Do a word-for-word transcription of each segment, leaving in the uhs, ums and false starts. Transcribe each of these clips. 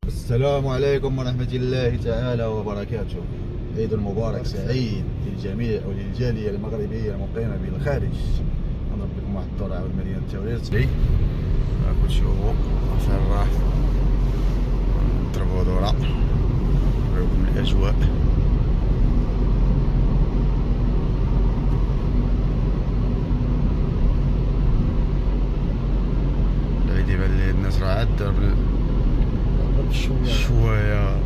السلام عليكم ورحمة الله تعالى وبركاته. عيد مبارك سعيد للجميع وللجالية المغربية المقيمة بالخارج. نضرب لكم واحد الدور عاود مدينة تاوريت. راكم تشوفوا فين راه نضربوا دورة نوريكم الأجواء. العيد يبان لي الناس راه عاد ضرب شوية شوية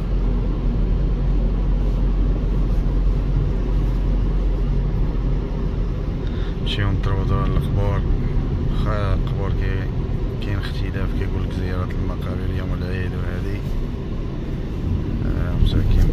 نمشيو نضربو دور القبور. واخا القبور كي كاين اختلاف، كيقولك زيارة المقابر يوم العيد وهادي آه مساكين.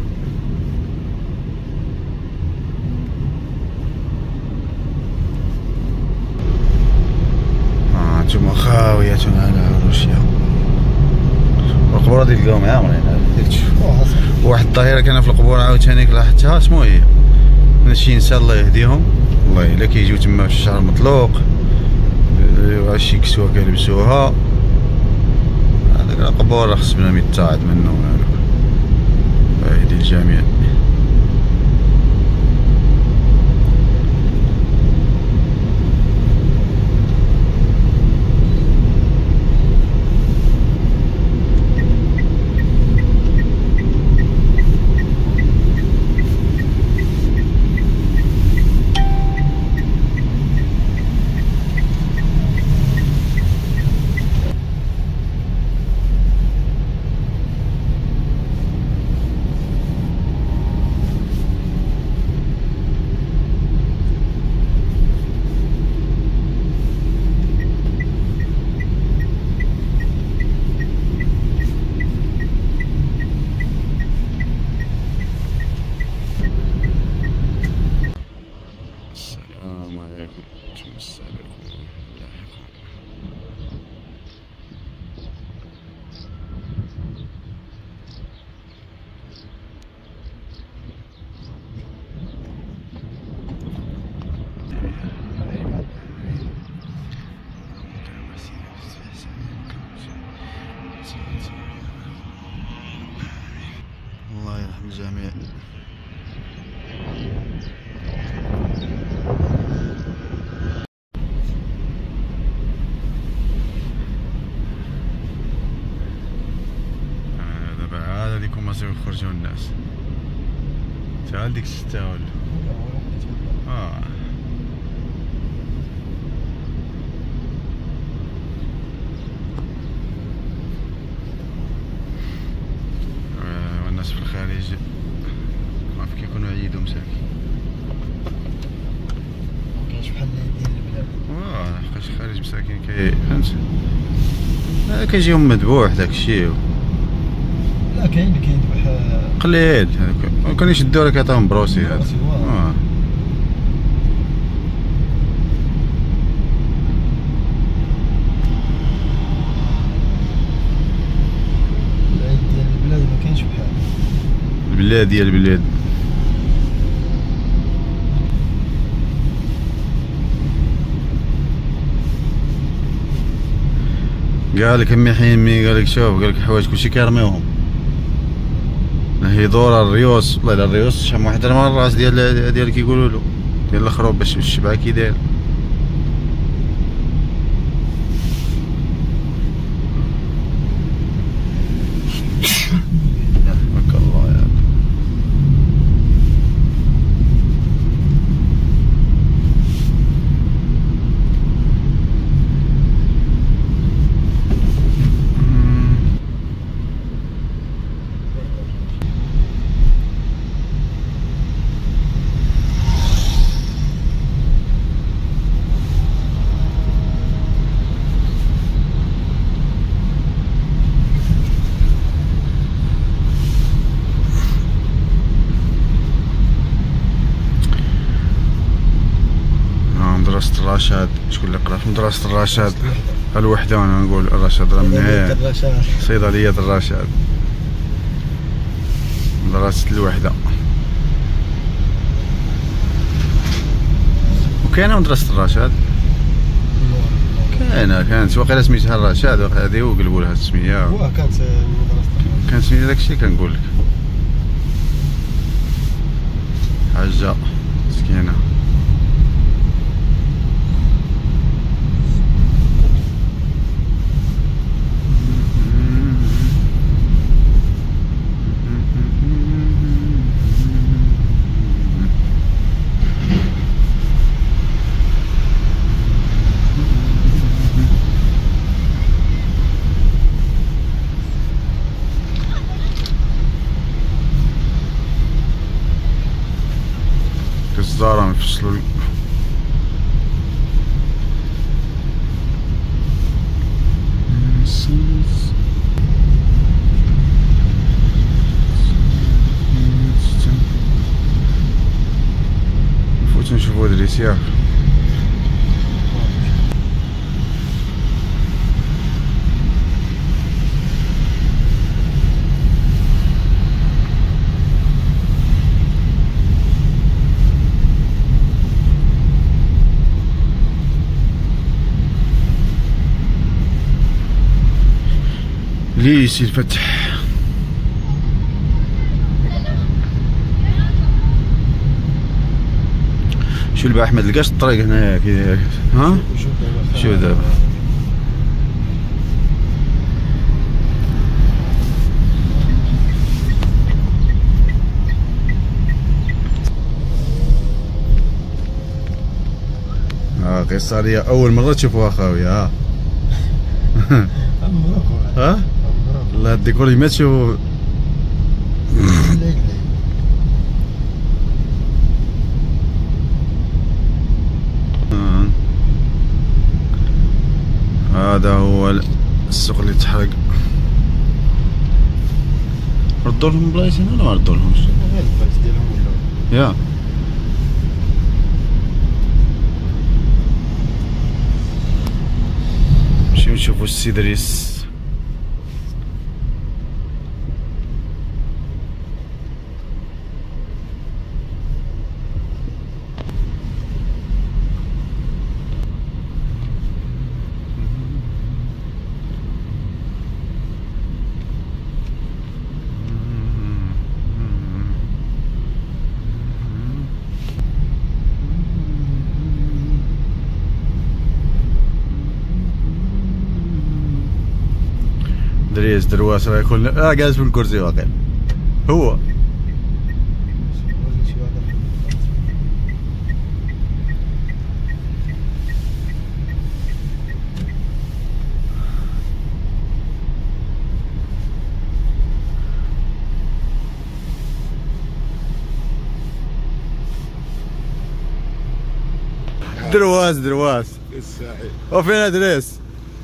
ها انتوما خاوية على عروشها. القبور هادي تلقاهم عامرين واحد الظاهرة كان في القبور عاوتاني لاحظتها. شنو هي؟ ماشي نساء الله يهديهم والله الا كيجيو تما في الشهر المطلوق شي كسوة كيلبسوها. هذاك القبور راه خص بنادم يتعظ منه. هذا يهدي الجميع. الله يرحم الجميع. دابا عاد هاديك هما سيو يخرجوا الناس تا ديك الستة ولا اه والناس في الخارج عارف كيكونوا عيدو مساكين. مكاينش بحال ديال البلاد واه لحقاش الخارج مساكين كي فهمت كيجيهم مذبوح داكشي. لا كاين اللي كيذبح قليل كانوا يشدوا راه كيعطيهم بروسي هذا. اه العيد ديال البلاد ما كاينش بحال البلاد ديال البلاد. قالك امي حيمي قالك شوف قالك الحوايج كلشي كيرميوهم. هي دورة الريوس والله الا الريوس شحال من واحد رمى الراس ديال ديال كيقولوا له ديال الخروب باش الشبعة كي داير. بارك الله يا مدرسة الرشاد. شكون اللي قرا في مدرسة الرشاد؟ الوحدة وانا نقول الرشاد راه من هنا صيدلية الرشاد مدرسة الوحدة. وكاينة مدرسة الرشاد؟ كاينة كانت واقيلا سميتها الرشاد هذه وقلبوا لها السمية. واه كانت مدرسة سميتها داكشي كنقول لك. حاجه مسكينه. كالزارة نفصلو نفوت نشوفو هاد الريسياف. ليش الفتح شو البا احمد لقاش الطريق هنايا كي ها شو دابا اه قيصرية اول مرة تشوفوها خاوية ها ها لا الديكور اللي ما تشوفو هذا هو السوق اللي تحرق. ردوا لهم بلايص هنا ولا ما ردوا لهمش؟ يا نمشيو نشوفو السي دريس. دريس درواس راه يكون اه جالس في الكرسي واقع هو درواس درواس وفين دريس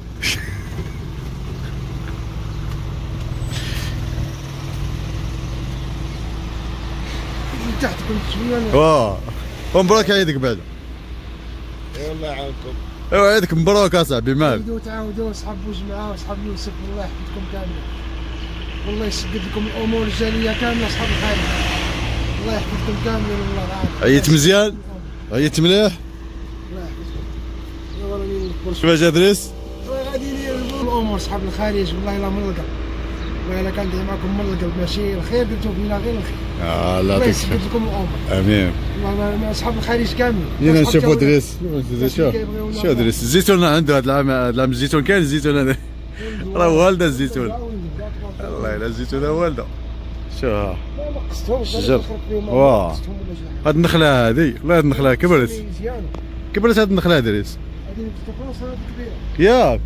تحت كنت شويه واه ومبروك عيدك بعد. اي والله يعاونكم. ايوا عيدك مبروك اصاحبي مال. تعاودوا تعاودوا اصحاب بوجمعه واصحاب يوسف الله يحفظكم كاملين. والله يسقط لكم الامور الجاليه كامله اصحاب الخير. الله يحفظكم كاملين والله العافيه. عيت مزيان؟ عيت مليح؟ الله يحفظكم. انا راني نكبر. شوفاش ادريس؟ غادي الامور اصحاب الخارج والله الا من القلب. والله الا كان معكم من القلب ماشي الخير قلتو فينا غير الخير. اه الله الله يعطيك يسقط لكم الامور. امين. والله اصحاب الخارج كاملين. جينا نشوفوا دريس. شوف شوف دريس الزيتون عنده هذا العام هذا العام الزيتون كاين الزيتون هذا راه والده الزيتون. الله الا الزيتون والده. شوف الشجر واه هاد النخله هادي والله هاد النخله كبرت كبرت هاد النخله دريس ياك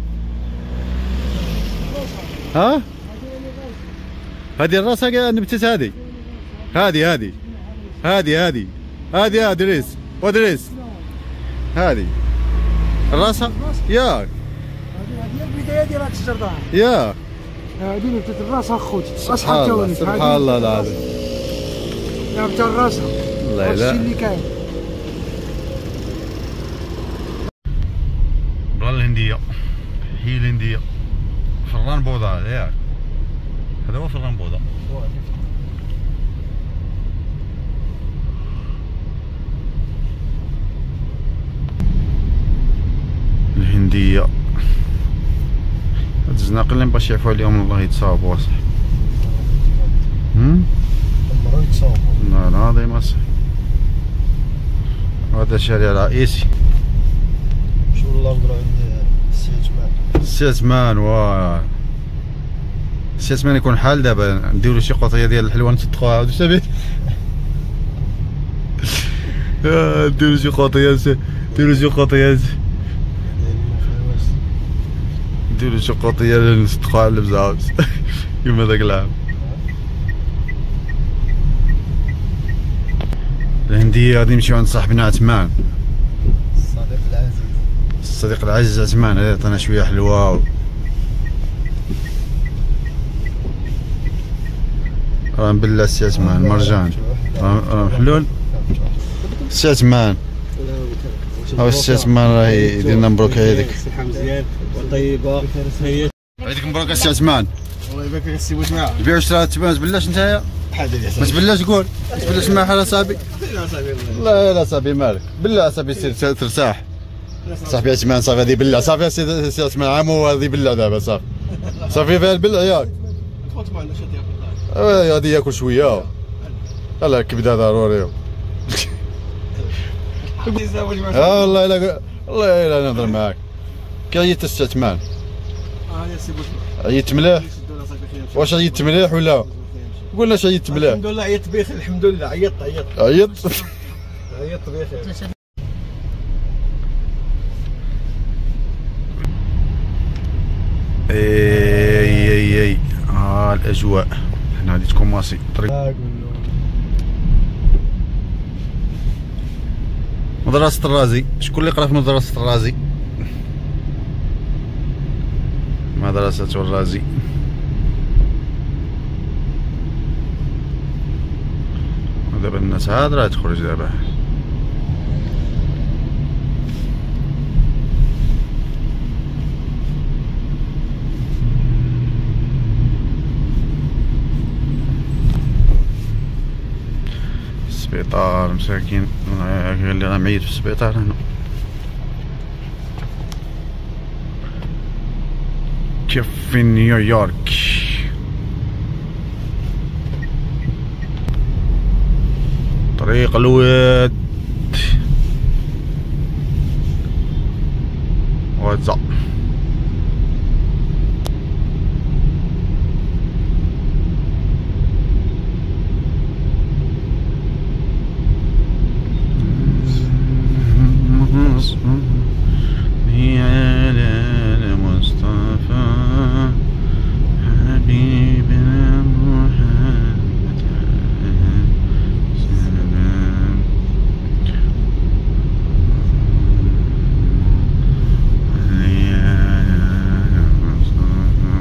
ها هادي الراسها نبتت هادي هادي هادي هادي هادي هادي يا دريس ودريس هادي الراسها ياك هذه البدايه ديال هاد الشجر ياك هادي نبتت الراس اخوتي سبحان الله سبحان الله العظيم نبت الراس الله يلا اللي كاين برا الهنديه هي الهنديه فران بوضه هذا ياك هذا هو فران بوضه الهنديه هاد الزناقل اللي مبغاش يعفو عليهم الله يتصاوبوا اصاحبي. مرة يتصاوبوا. لا لا هذا مصر. هذا الشارع الرئيسي. شو والله نقولوا عند السي عثمان. السي عثمان واه. السي عثمان يكون حال دابا نديرو شي قطيه ديال الحلوه نصدقوها عاود سابي. نديرو شي قطيه نديرو شي قطيه نديرو شي قطيه نصدقوها على البزاوز كيما داك العام. الهندية غادي نمشيو عند صاحبنا عثمان الصديق العزيز. الصديق العزيز عثمان هذا عطانا شويه حلوه. راه نبلع السي عثمان مرجان راه محلول. السي عثمان هاو السي عثمان راه يدير لنا مبروكه هذيك. صحة مزيان وطيبة. هذيك مبروكه السي عثمان. الله يبارك فيك السي بوجماعة. البيع والشراء تبان تبلاش نتايا. ما تبلاش قول ما تبلاش معها على صاحبي. لا لا صاحبي مالك بالله صاحبي سير ترتاح. صاحبي عثمان صافي هذه بلع صافي سي عثمان عامو هذه بلع دابا صافي صافي فيها البلع ياك. تفوت معنا شاد ياكل. غادي ياكل شويه. لا الكبده ضروري. اه والله الا والله الا نهضر معاك كيعيط السي عثمان. اه يا سي بوجماعة. عيطت مليح؟ واش عيطت مليح ولا؟ قول لنا عيطت مليح. الحمد لله عيطت بخير الحمد لله عيطت عيطت عيطت عيطت بخير. اي اي اي ها الاجواء هنا غادي تكون ماسي طريق مدرسة الرازي. شكون اللي قرا في مدرسة الرازي؟ مدرسة الرازي. دابا الناس عاد راه تخرج دابا. السبيطار مساكين اللي راه معيط في السبيطار هنا. كيف في نيويورك. طريق الود غزة. يا المصطفى حبيبنا محمد سلام يا المصطفى.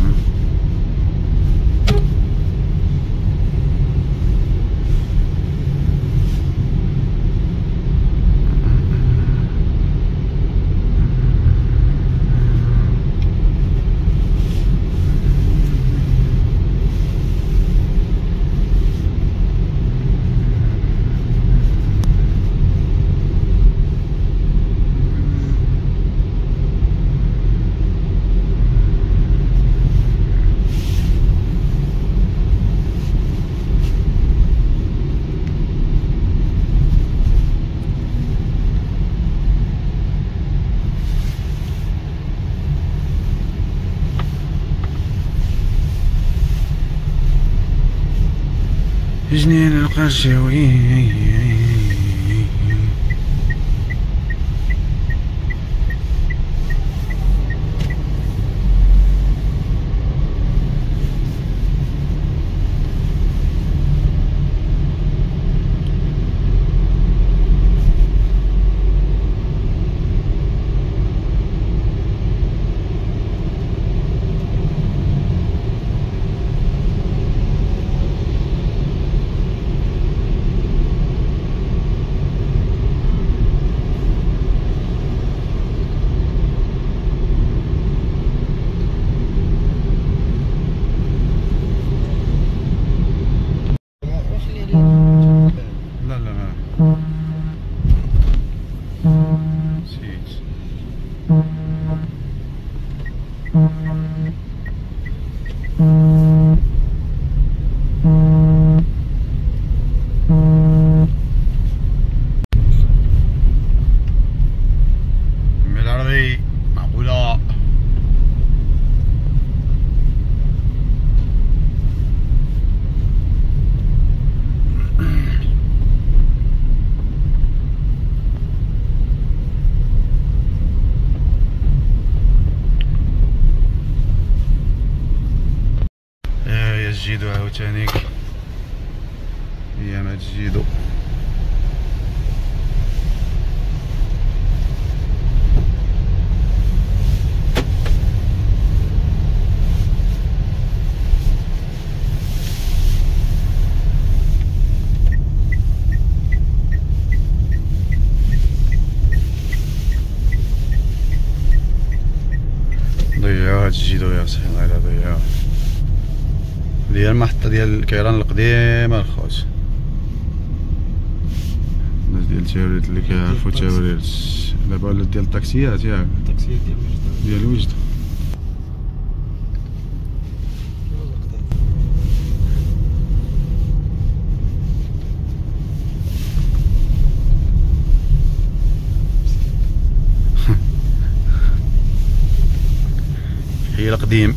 جنين القرشوي. تجيدو عاوتانيك هي ما تجيدو. ضيعوها تجيدو يا صاحبي، غير ضيعوها. هذه هي المحطة ديال الكيران القديمة الخوت. الناس ديال التوريد اللي كيعرفو التوريد دابا ولا ديال الطاكسيات ياك. الطاكسيات ديال وجدة. ديال وجدة. هي القديم.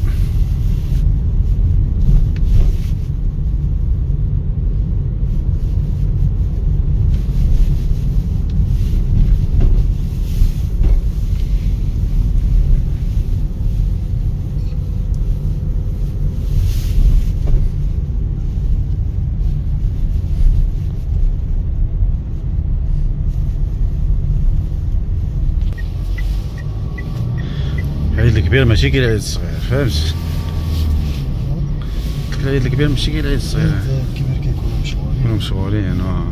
العيد الكبير ماشي كي العيد الصغير، فهمت؟ العيد الكبير ماشي كي العيد الصغير. العيد الكبير كيكونوا مشغولين. كيكونوا مشغولين اه.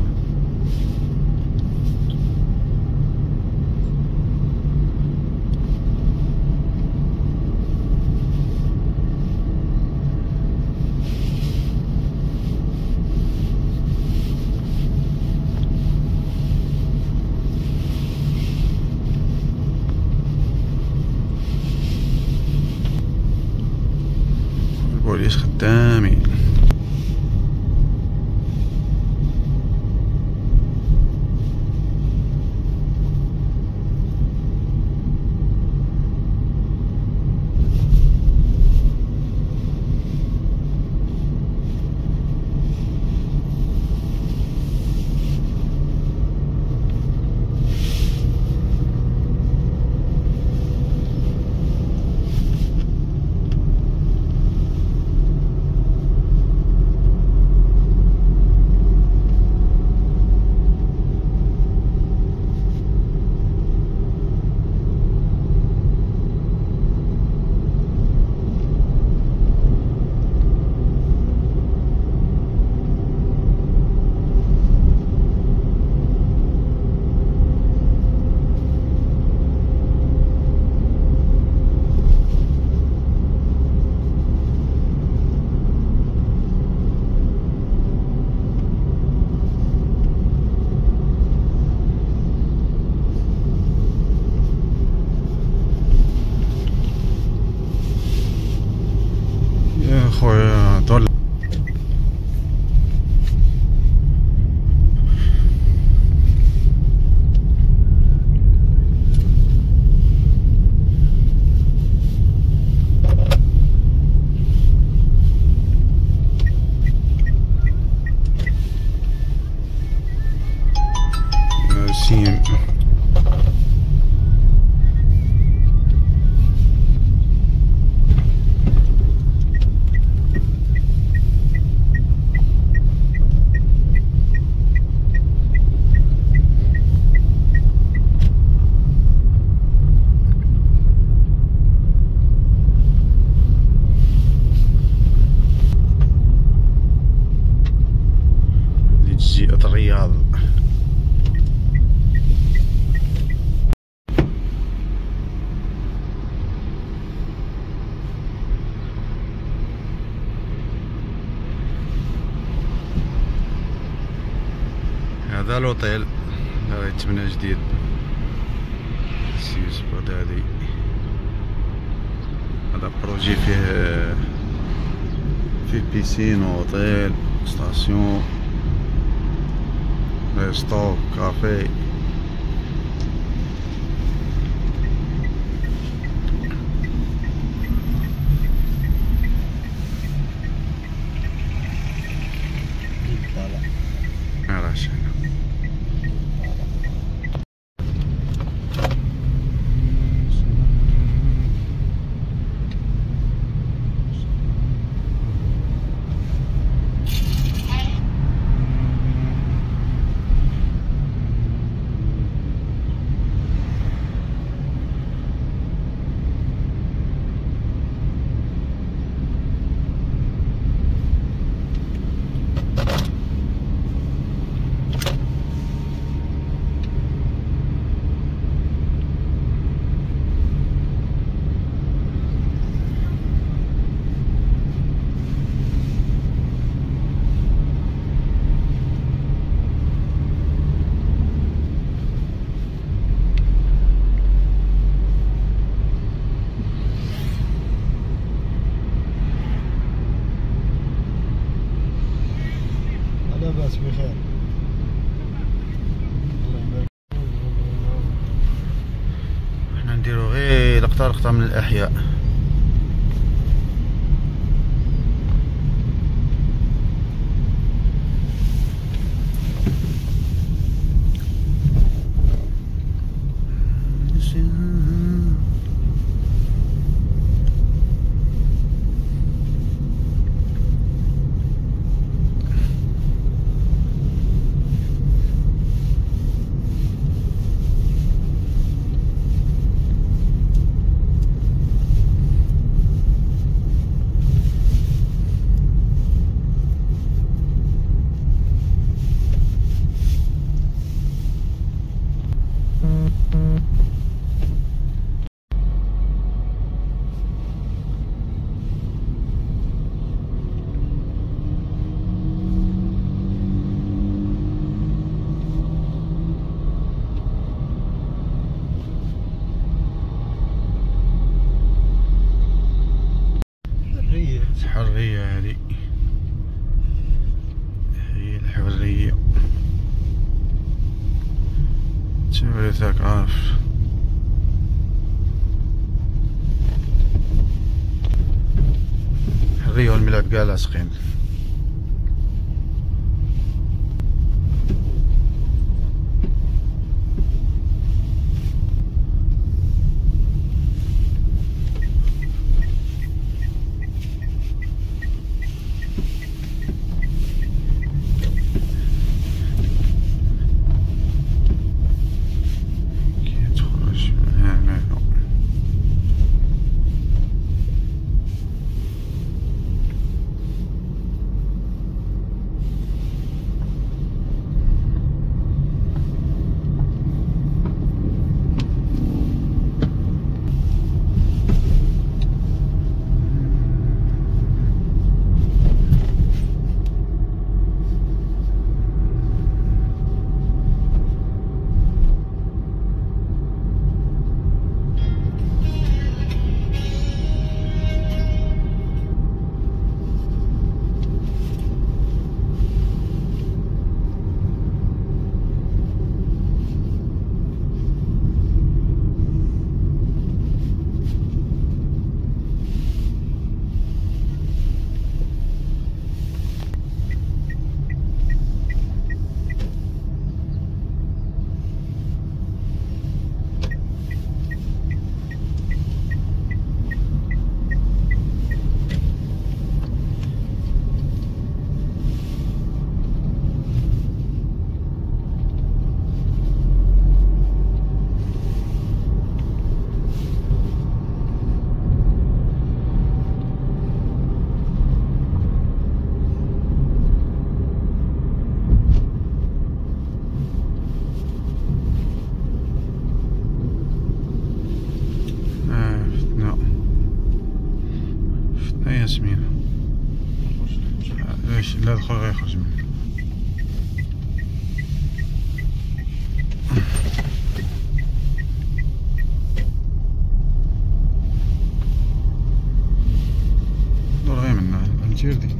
البوليس خدامين. يا خويا طول سيم. جزيرة الرياض. هذا الأوتيل اللي غيتبنى جديد سيوس بغدادي. هذا بروجي فيه فيه بيسين وأوتيل ستاسيون ريستو كافي. علاش الناس بخير. احنا نديرو غير لقطة لقطة من الأحياء. الحرية هذه هي الحرية. تورثك عارف. الحرية والملعب كاع لاصقين. ياسمين ليش لا الخوي غيخرج منه. دور غير منها الجيردي.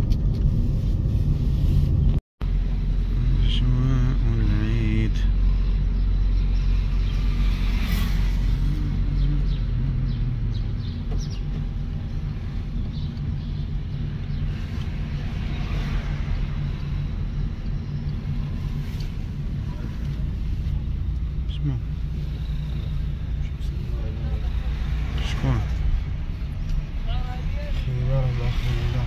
شكون؟ خيار الله خيار.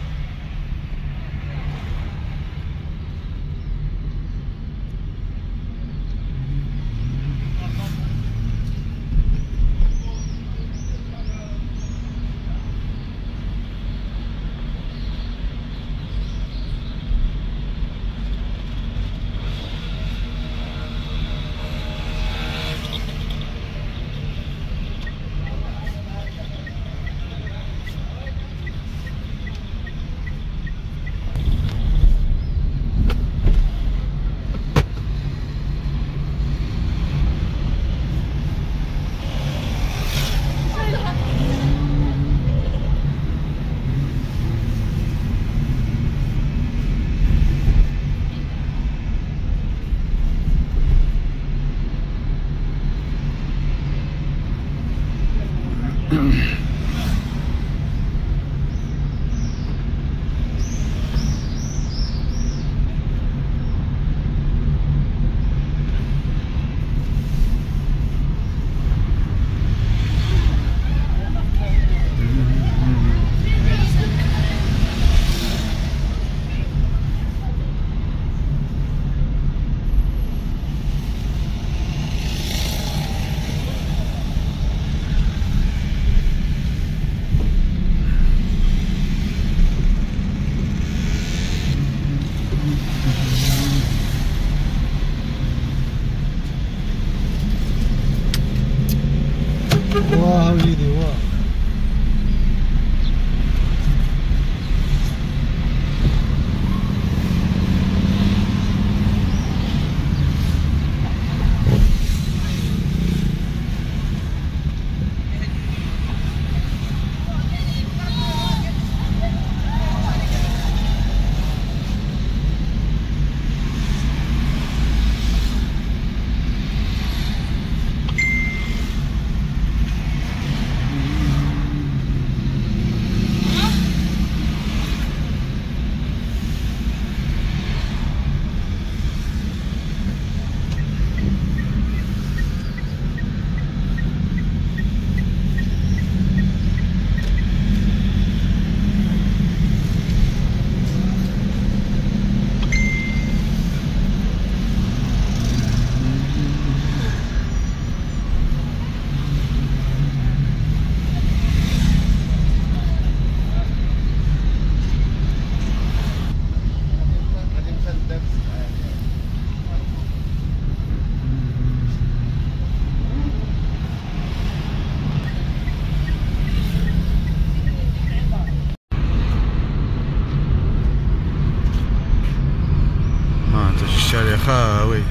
خاوي.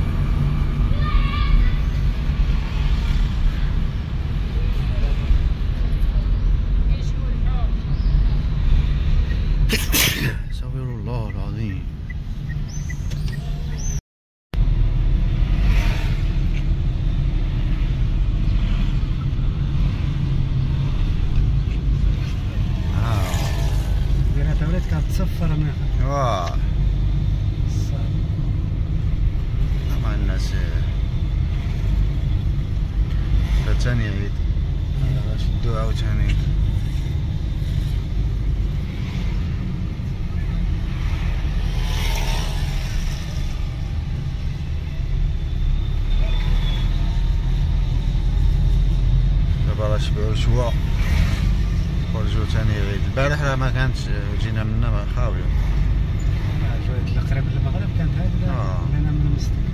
استغفر الله العظيم. كانت تصفر من واه طبعا الناس ثاني عيد شدوا عاوتاني. دابا راه شبعوا شوا خرجوا ثاني عيد. البارح راه ما كانتش جينا منا خاويه. القريب للمغرب كانت هذه. اه من المسجد.